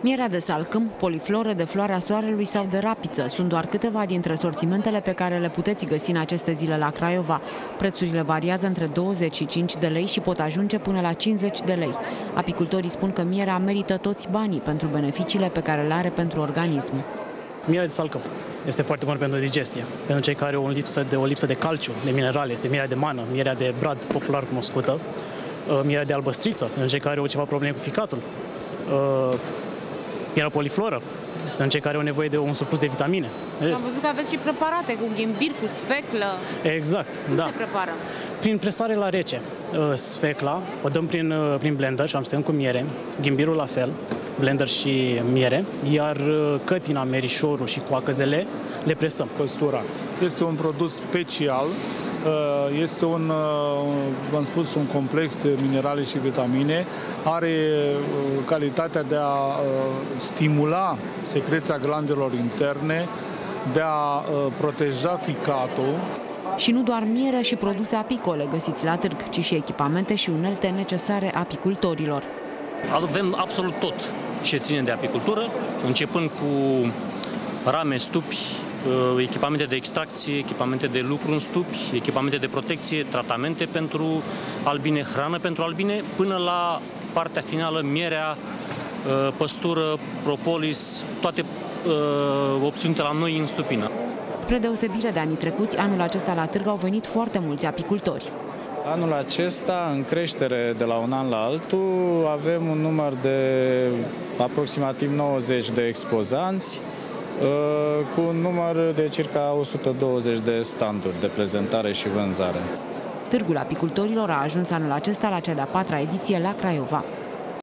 Mierea de salcâm, polifloră, de floarea soarelui sau de rapiță sunt doar câteva dintre sortimentele pe care le puteți găsi în aceste zile la Craiova. Prețurile variază între 25 de lei și pot ajunge până la 50 de lei. Apicultorii spun că mierea merită toți banii pentru beneficiile pe care le are pentru organism. Mierea de salcâm este foarte bună pentru digestie, pentru cei care au o lipsă de calciu, de minerale. Este mierea de mană, mierea de brad, popular cunoscută, mierea de albăstriță, pentru cei care au ceva probleme cu ficatul, mierea polifloră, pentru cei care au nevoie de un surplus de vitamine. Am văzut că aveți și preparate cu ghimbir, cu sfeclă. Exact, Cum da. se prepară? Prin presare la rece. Sfecla o dăm prin blender și amestecăm cu miere, ghimbirul la fel, blender și miere, iar cătina, merișorul și coacăzele le presăm. Păstura este un produs special, este v-am spus, un complex de minerale și vitamine, are calitatea de a stimula secreția glandelor interne, de a proteja ficatul. Și nu doar miere și produse apicole găsiți la târg, ci și echipamente și unelte necesare apicultorilor. Avem absolut tot ce ține de apicultură, începând cu rame, stupi, echipamente de extracție, echipamente de lucru în stupi, echipamente de protecție, tratamente pentru albine, hrană pentru albine, până la partea finală, mierea, păstură, propolis, toate opțiunile la noi în stupină. Spre deosebire de anii trecuți, anul acesta la târg au venit foarte mulți apicultori. Anul acesta, în creștere de la un an la altul, avem un număr de aproximativ 90 de expozanți, cu un număr de circa 120 de standuri de prezentare și vânzare. Târgul apicultorilor a ajuns anul acesta la cea de-a 4-a ediție la Craiova.